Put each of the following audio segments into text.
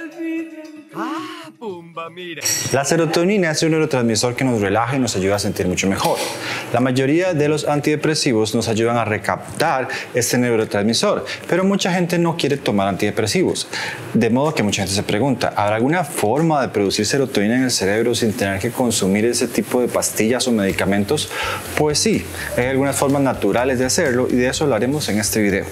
Ah, pumba, mira. La serotonina es un neurotransmisor que nos relaja y nos ayuda a sentir mucho mejor. La mayoría de los antidepresivos nos ayudan a recaptar este neurotransmisor, pero mucha gente no quiere tomar antidepresivos. De modo que mucha gente se pregunta, ¿habrá alguna forma de producir serotonina en el cerebro sin tener que consumir ese tipo de pastillas o medicamentos? Pues sí, hay algunas formas naturales de hacerlo y de eso hablaremos en este video.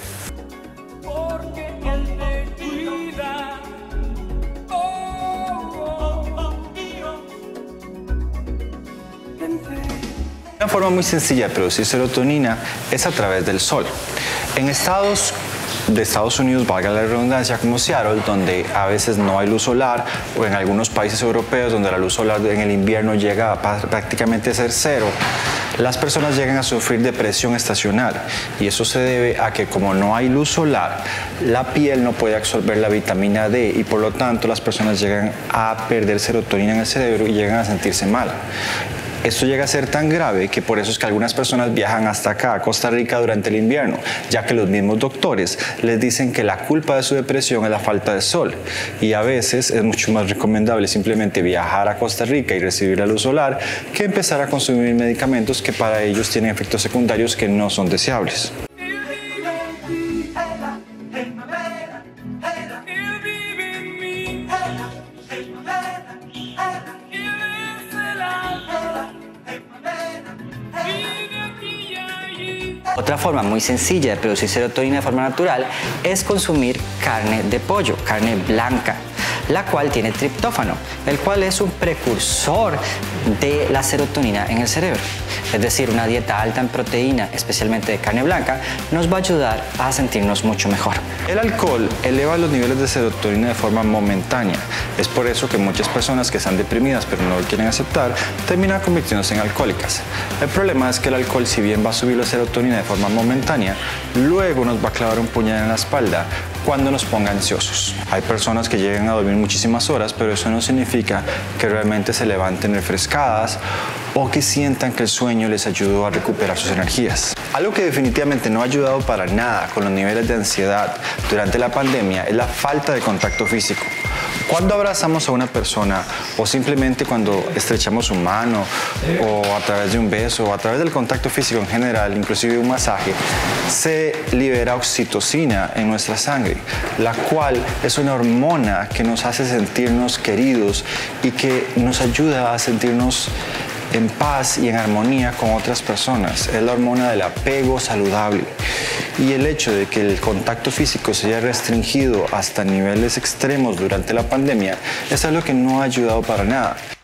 Una forma muy sencilla de producir serotonina es a través del sol. En estados de Estados Unidos, valga la redundancia, como Seattle, donde a veces no hay luz solar, o en algunos países europeos donde la luz solar en el invierno llega a prácticamente ser cero, las personas llegan a sufrir depresión estacional, y eso se debe a que como no hay luz solar, la piel no puede absorber la vitamina D y por lo tanto las personas llegan a perder serotonina en el cerebro y llegan a sentirse mal. Esto llega a ser tan grave que por eso es que algunas personas viajan hasta acá, a Costa Rica, durante el invierno, ya que los mismos doctores les dicen que la culpa de su depresión es la falta de sol. Y a veces es mucho más recomendable simplemente viajar a Costa Rica y recibir la luz solar que empezar a consumir medicamentos que para ellos tienen efectos secundarios que no son deseables. Otra forma muy sencilla de producir serotonina de forma natural es consumir carne de pollo, carne blanca, la cual tiene triptófano, el cual es un precursor de la serotonina en el cerebro. Es decir, una dieta alta en proteína, especialmente de carne blanca, nos va a ayudar a sentirnos mucho mejor. El alcohol eleva los niveles de serotonina de forma momentánea. Es por eso que muchas personas que están deprimidas pero no lo quieren aceptar, terminan convirtiéndose en alcohólicas. El problema es que el alcohol, si bien va a subir la serotonina de forma momentánea, luego nos va a clavar un puñal en la espalda cuando nos ponga ansiosos. Hay personas que llegan a dormir muchísimas horas, pero eso no significa que realmente se levanten refrescadas o que sientan que el sueño les ayudó a recuperar sus energías. Algo que definitivamente no ha ayudado para nada con los niveles de ansiedad durante la pandemia es la falta de contacto físico. Cuando abrazamos a una persona o simplemente cuando estrechamos su mano o a través de un beso o a través del contacto físico en general, inclusive un masaje, se libera oxitocina en nuestra sangre, la cual es una hormona que nos hace sentirnos queridos y que nos ayuda a sentirnos en paz y en armonía con otras personas. Es la hormona del apego saludable. Y el hecho de que el contacto físico se haya restringido hasta niveles extremos durante la pandemia es algo que no ha ayudado para nada.